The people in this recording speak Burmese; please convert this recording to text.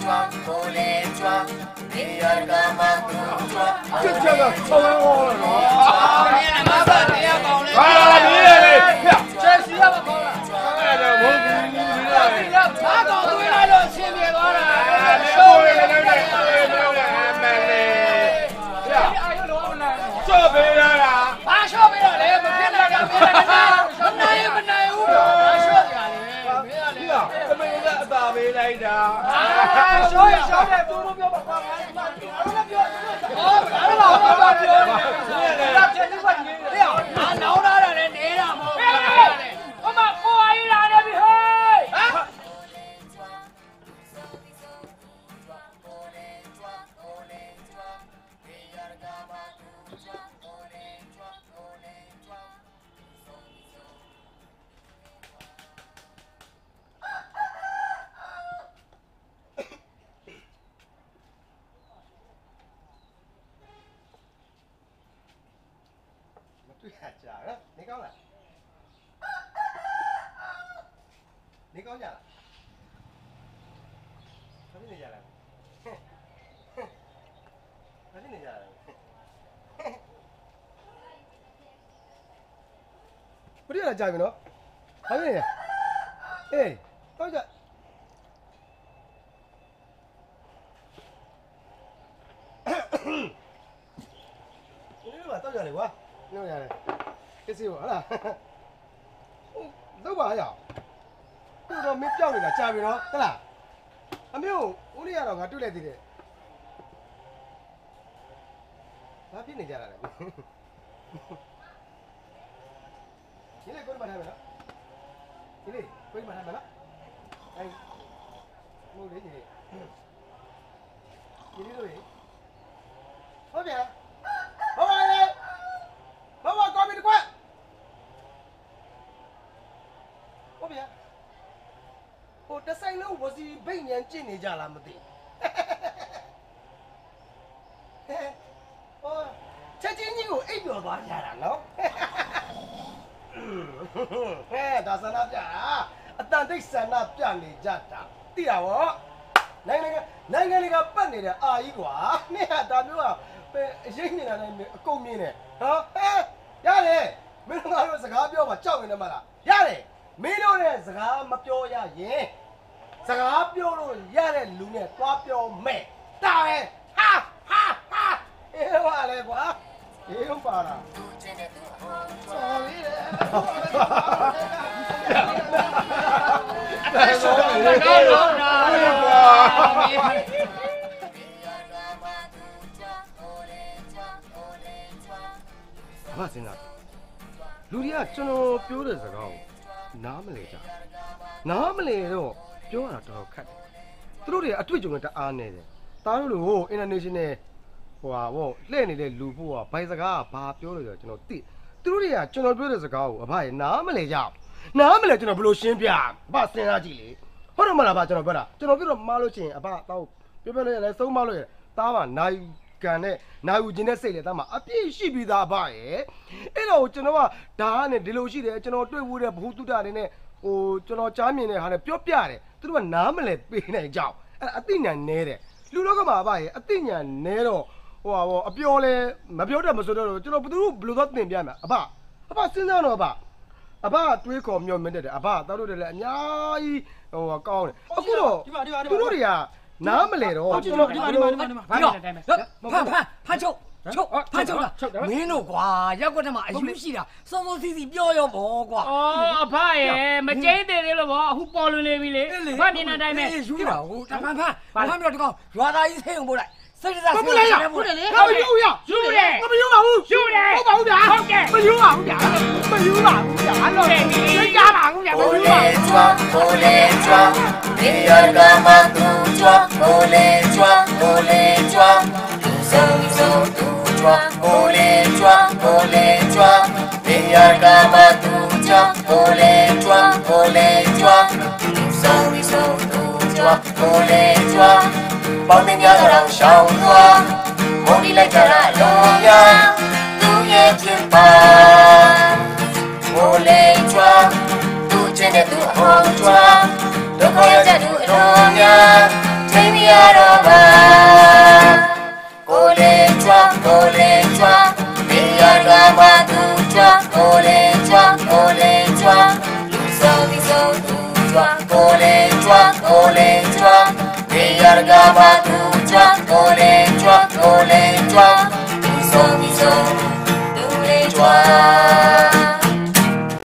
这个超完我了， 麻烦你要搞嘞， 啊，你这需要不搞了，哪搞对来了，前面搞了， 小贝了啦， 把小贝了来，不骗了，不难有不难有不，小贝了， 怎么有个大贝来的？ 小贝多多不要把话说，哦，哪了老不要说，那这就关键了，拿脑袋来捏了嘛，我们不爱拿的比嘿，啊。 对呀，家人，你搞了？你搞家了？哪里你家了？哪里你家了？不对了，家人喏，哪里你？哎，搞家。你嘛到家里哇？你到家里？cái gì hả là đâu bà nhở tôi đó mới trao này là cha vì nó tức là à mấy ông uống đi à đâu ngã tôi lại gì đấy bà biết này cha là cái này con bà này mà đó cái này con bà này mà đó anh mua đấy gì gì đi rồi thôi kìa thôi ơi thôi con đi qua ồ, đã say lâu có gì bệnh nhân trên này giờ làm một tí. Chắc chắn như ít nhiều đó giờ làm nó. Đã sản nạp chả, ta thích sản nạp chả này chả chả. Tí nào đó, này cái bận này là ai quá. Nè, ta biết à, dính này là công miên này, hả? Ya này, mình không nói sự khác biểu mà cháu mình mà là, ya này. mấy đứa này sagaha mà biểu ya ye sagaha biểu rồi ya này lũ này quá biểu mẹ tao này ha ha ha yêu mà này quá yêu mà là mà xin nào lũ đi à cho nó biểu được sagaha 나만 내자. 나만래도ပြောတာတော်တော်ခက်တယ်။သူတို့တွေအတွေ့အကြုံနဲ့တအားနေတယ်။တားတို့လိုအင်တာနေရှင်နယ်ဟိုဟာပေါ့လှည့်နေတဲ့လူဖို့ကဘိုင်စကားကဘာပြောလို့ဆိုတော့ကျွန်တော်သိ။သူတို့တွေကကျွန်တော်ပြောတဲ့စကားကိုအဖရဲ့နားမလဲကြ။နားမလဲကျွန်တော်ဘယ်လိုရှင်းပြ။အဖစဉ်းစားကြည့်လေ။ဟုတ်တယ်မလားဗျကျွန်တော်ပြောတာ။ကျွန်တော်ပြောတော့မှားလို့ချင်းအဖတော့ပြောလို့ရတယ်သုံးမလို့ရတယ်။တားပါနိုင်ကန်နဲ့နိုင်ဦးခြင်းနဲ့စိတ်လေတားမှာအပြည့်ရှိပြီးသားဗျရဲ့အဲ့တော့ကျွန်တော်ကဓာတ်နဲ့ဒီလိုရှိတယ်ကျွန်တော်တွေ့ဘူးတဲ့ဘုသူတ္တတွေနဲ့ဟိုကျွန်တော်ကြားမြင်တဲ့ဟာနဲ့ပြောပြတယ်သူတို့ကနားမလဲပေးနိုင်ကြအောင်အဲ့အသိဉာဏ်နဲတယ်လူလောကမှာဗျရဲ့အသိဉာဏ်နဲတော့ဟိုဟာပေါ့အပြောလဲမပြောတတ်မဆိုတော့ကျွန်တော်ဘယ်သူဘယ်လိုတော့သင်ပြမယ်အဖစဉ်းစားတော့အဖတွေးခေါ်မျှော်မြင်တယ်အဖတောက်လို့တယ်လည်းအများကြီးဟိုကောင်းတယ်အခုတော့သူတို့တွေကနားမလဲတော့ကျွန်တော်ဒီမှာဖမ်းချုပ်လားမင်းတို့ကွာရက်ကွက်ထဲမှာအယူရှိတာစောစောစီစီပြောရောဘောကွာအော်အဖရဲ့မကျိန်းသေးသေးလို့ဗောအခုပေါ်လွင်နေပြီလေဖတ်နေတဲ့အတိုင်းပဲယူတာဟိုတဖန်ပြီးတော့ဒီကောင်ရွာသားကြီးဆေးုံပို့လိုက်စိတ်စားဆေးဟုတ်တယ်လေဟုတ်တယ်လေမယူရယူတယ်မယူပါဘူးယူတယ်ဟုတ်ပါဘူးဗျာဟုတ်ကဲ့မယူပါဘူးဗျာမယူပါဘူးဗျာအဲ့တော့သိကြပါဘူးဗျာမယူပါဘူးကိုလေးကျွမ်းဒီရကမတူကျွမ်းကိုလေးကျွမ်းသူဆုံးသူကျွမ်းကိုလေးကျွမ်းဒီရကမတူကျွမ်းကိုလေးကျွမ်းသူဆုံးသူကျွမ်းကိုလေးကျွမ်းပေါင်းတင်ကြတော့ရှောင်းသွားမုန်းဒီလိုက်ကြတာလုံးရသူရဲ့ချစ်ပါကိုလေးကျွမ်းသူချင်းတဲ့သူအဟောင်းကျွမ်းဒုက္ခရကြသူအတော်များချိန်မရ Roba Kole chua Biar gama tu chua Kole chua Luso viso tu chua Kole chua Biar gama tu chua Kole